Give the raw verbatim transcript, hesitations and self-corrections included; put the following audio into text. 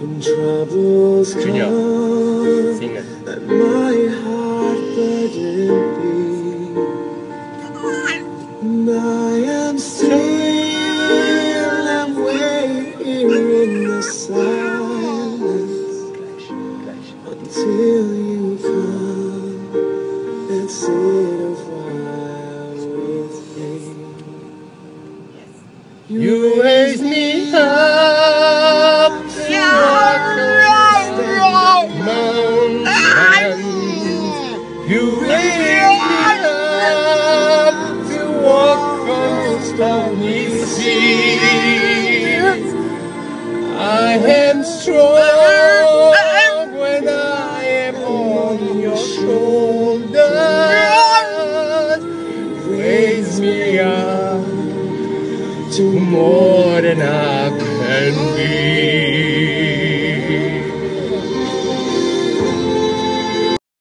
troubles Junior, come, sing it. let my heart burden be. And I am still and wait here in the silence until you come and sit a while with me. You raise me up to walk on mountains. You raise me up to walk on stormy seas. I am strong when I am on your shoulders. Raise me up to more than I can be.